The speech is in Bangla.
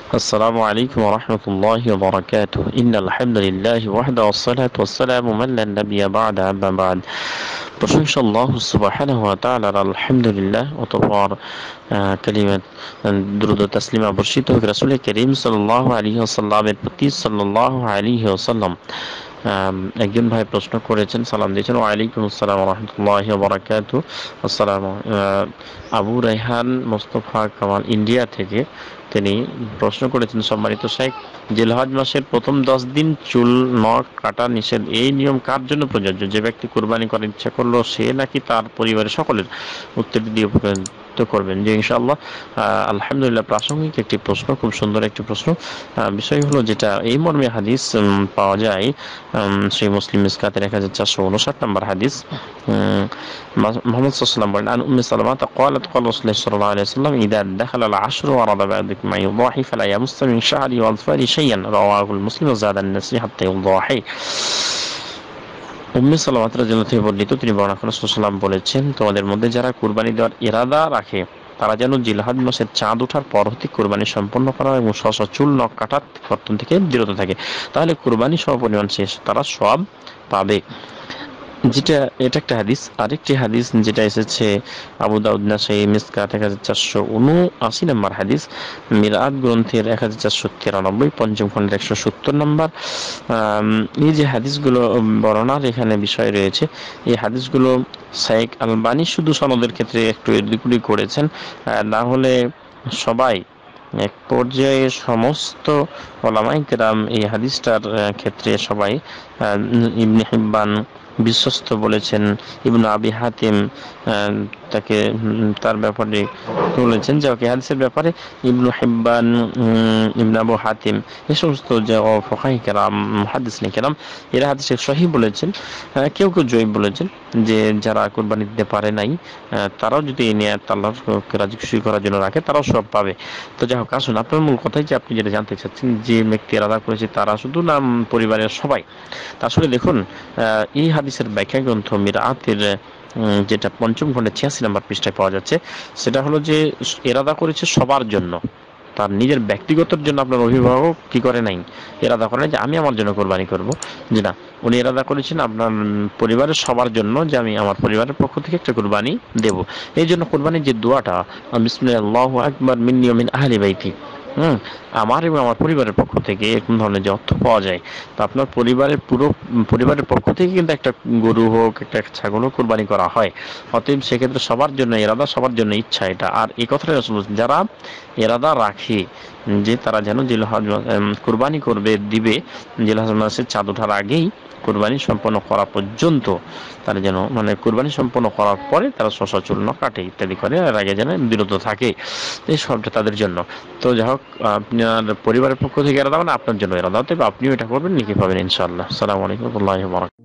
السلام عليكم ورحمة الله وبركاته إن الحمد لله وحده والصلاة والسلام من لا نبي بعد أما بعد প্রশংসা আল্লাহ সুবহানাহু ওয়া তাআলার আলহামদুলিল্লাহ অতঃপর কালিমাত দুরূদ ও তাসলিমা বর্ষিত হোক রাসূল করিম সাল্লাল্লাহু আলাইহি ওয়াসাল্লামের প্রতি সাল্লাল্লাহু আলাইহি ওয়াসাল্লাম। একজন ভাই প্রশ্ন করেছেন, সালাম দিয়েছেন, ওয়ালাইকুম আসসালাম ওয়া রাহমাতুল্লাহি ওয়া বারাকাতুহু। আসসালামু আবু রায়হান মোস্তফা কামাল ইন্ডিয়া থেকে তিনি প্রশ্ন করেছেন, সম্মানিত শেখ, জিলহজ মাসের প্রথম 10 দিন চুল নখ কাটা নিষেধ, এই নিয়ম কার জন্য প্রযোজ্য? যে ব্যক্তি কুরবানি করার ইচ্ছা করলো সে নাকি তার পরিবারের সকলের? উত্তরটি দিয়ে উপকৃত করবেন যে ইনশাআল্লাহ। আলহামদুলিল্লাহ, প্রাসঙ্গিক একটি প্রশ্ন, খুব সুন্দর একটি প্রশ্ন। বিষয় হলো যেটা এই মর্মে হাদিস পাওয়া যায় সেই মুসলিম মিসকাতের 1459 নম্বর হাদিস। মুহাম্মদ সাল্লাল্লাহু আলাইহি ওয়াসাল্লাম বলেন, আন উম্মে সালামা قالت قال رسول الله صلى الله عليه وسلم إذا دخل العشر ورد بعضكم ما يضاحي فلا يمس من شعري وأظفاري شيئا رواه المسلم وزاد النسي حتى يضاحي। উম্মে সালামা রাদিয়াল্লাহু থেকে বর্ণিত, তিনি বর্ণনা করেন রাসূলুল্লাহ সাল্লাল্লাহু আলাইহি ওয়াসাল্লাম বলেছেন, তোমাদের মধ্যে যারা কুরবানি দেওয়ার ইরাদা রাখে তারা যেন জিলহজ মাসের চাঁদ ওঠার পর হতে কুরবানি সম্পন্ন করা এবং স্ব চুল নখ কাটার কর্তন থেকে বিরত থাকে, তাহলে কুরবানি সমপরিমাণ শেষ, তারা সওয়াব পাবে। যেটা এটা একটা হাদিস। আরেকটি হাদিস যেটা এসেছে আবু দাউদ নাসাই মিসকাত 1479 নম্বর হাদিস, মিরাত গ্রন্থের 1493 পঞ্চম খণ্ডের 170 নম্বর। এই যে হাদিসগুলো বর্ণনার এখানে বিষয় রয়েছে, এই হাদিসগুলো শাইখ আলবানী শুধু সনদের ক্ষেত্রে একটু এদিক করেছেন, না হলে সবাই এক পর্যায়ে সমস্ত ওলামায়ে কেরাম এই হাদিসটার ক্ষেত্রে সবাই ইবনে হিব্বান বিশ্বস্ত বলেছেন, ইবনু আবি হাতিম তাকে তার ব্যাপারে বলেছেন যে হাদিসের ব্যাপারে ইবনু হিব্বান, ইবনে আবু হাতিম, এই সমস্ত যে ফুকাহা কেরাম, মুহাদ্দিসিন কেরাম, এরা হাদিসে সহিহ বলেছেন। কেউ কেউ জয়ীফ বলেছেন, যে যারা কুরবানি দিতে পারে নাই তারাও যদি এই নিয়ত আল্লাহকে রাজি খুশি করার জন্য রাখে তারাও সব পাবে। তো যাই হোক, আসুন আপনার মূল কথাই যে আপনি যেটা জানতে চাচ্ছেন, যে ব্যক্তি ইরাদা করেছে তারা শুধু নাম পরিবারের সবাই। তা আসলে দেখুন, এই হাদিসের ব্যাখ্যা গ্রন্থ মিরাতের যেটা পঞ্চম খণ্ডে 86 নম্বর পৃষ্ঠায় পাওয়া যাচ্ছে, সেটা হলো যে ইরাদা করেছে সবার জন্য, তার নিজের ব্যক্তিগতর জন্য। আপনার অভিভাবক কি করে নাই, ইরাদা করে যে আমি আমার জন্য কোরবানি করব, যে না, উনি ইরাদা করেছেন আপনার পরিবারের সবার জন্য, যে আমি আমার পরিবারের পক্ষ থেকে একটা কোরবানি দেব। এই জন্য কোরবানির যে দোয়াটা, বিসমিল্লাহি আল্লাহু আকবার মিন্নি ওয়া মিন আহলি বাইতি, আমার এবং আমার পরিবারের পক্ষ থেকে এরকম ধরনের যে অর্থ পাওয়া যায়, তো আপনার পুরো পরিবারের পক্ষ থেকে কিন্তু একটা গরু হোক, একটা ছাগল হোক কোরবানি করা হয়। অতএব সেক্ষেত্রে সবার জন্য ইরাদা, সবার জন্য ইচ্ছা এটা। আর এই কথাটা রাসূল বলেছেন, যারা ইরাদা রাখে যে তারা যেন জিলহজ কুরবানি করবে, দিবে জিলহজ মাসের চাঁদ ওঠার আগেই কুরবানি সম্পন্ন করা পর্যন্ত, তারা যেন মানে কুরবানি সম্পন্ন করার পরে তারা শশা চূর্ণ কাটে ইত্যাদি করে, এর আগে যেন বিরত থাকে, এই সবটা তাদের জন্য। তো যাই হোক, আপনার পরিবারের পক্ষ থেকে ইরাদা মানে আপনার জন্য ইরাদা, তবে আপনিও এটা করবেন, নেকি পাবেন ইনশাআল্লাহ। আসসালামু আলাইকুম ওয়া রাহমাতুল্লাহি ওয়া বারাকাতুহু।